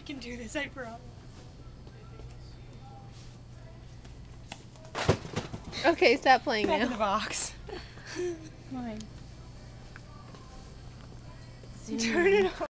can do this, I promise. Okay, stop playing Back now. in the box. Mine. Turn it off.